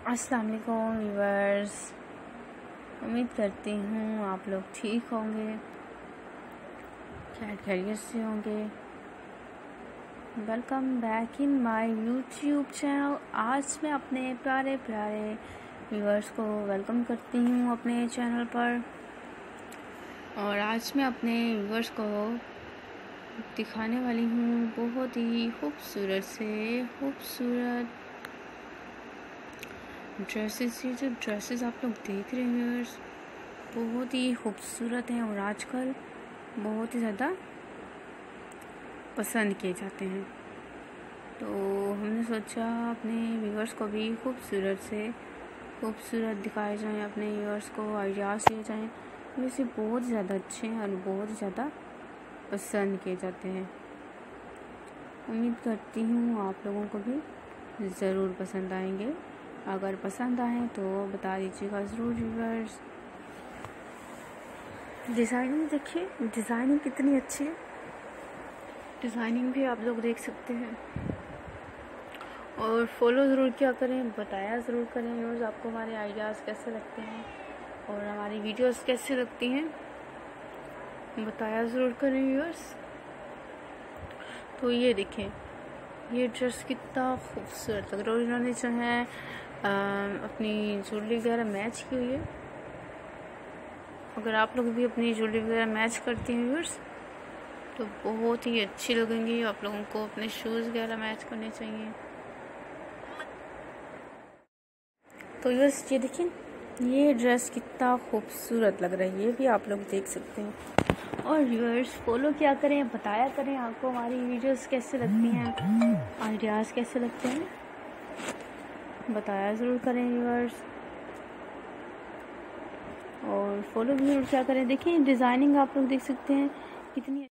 अस्सलाम वालेकुम व्यूअर्स, उम्मीद करती हूँ आप लोग ठीक होंगे, खैरियत से होंगे। Welcome back in my YouTube channel. आज मैं अपने प्यारे व्यूअर्स को वेलकम करती हूँ अपने चैनल पर। और आज मैं अपने व्यूअर्स को दिखाने वाली हूँ बहुत ही खूबसूरत ड्रेसेस। ये जो ड्रेसेस आप लोग देख रहे हैं व्यूअर्स, बहुत ही खूबसूरत हैं और आजकल बहुत ही ज़्यादा पसंद किए जाते हैं। तो हमने सोचा अपने व्यूअर्स को भी खूबसूरत दिखाए जाएं, अपने व्यूअर्स को आइडियाज़ दिए जाएं। वैसे बहुत ज़्यादा अच्छे हैं और बहुत ज़्यादा पसंद किए जाते हैं। उम्मीद करती हूँ आप लोगों को भी ज़रूर पसंद आएंगे। अगर पसंद आए तो बता दीजिएगा ज़रूर व्यूअर्स। डिज़ाइनिंग देखिए, डिज़ाइनिंग कितनी अच्छी है। डिज़ाइनिंग भी आप लोग देख सकते हैं। और फॉलो ज़रूर क्या करें, बताया ज़रूर करें व्यूअर्स आपको हमारे आइडियाज़ कैसे लगते हैं और हमारी वीडियोस कैसे लगती हैं, बताया ज़रूर करें व्यूअर्स। तो ये देखें, ये ड्रेस कितना खूबसूरत लग रहा है। इन्होंने जो है अपनी ज्वेलरी वगैरह मैच की हुई है। अगर आप लोग भी अपनी ज्वेलरी वगैरह मैच करती हैं व्यूअर्स तो बहुत ही अच्छी लगेंगी। आप लोगों को अपने शूज़ वगैरह मैच करने चाहिए। तो व्यूअर्स ये देखिए, ये ड्रेस कितना खूबसूरत लग रहा है, ये भी आप लोग देख सकते हैं। और व्यूअर्स फॉलो क्या करें, बताया करें आपको हमारी वीडियोस कैसे लगती हैं, आइडियाज़ कैसे लगते हैं, बताया ज़रूर करें व्यूअर्स। और फॉलो भी क्या करें। देखिए डिज़ाइनिंग आप लोग देख सकते हैं कितनी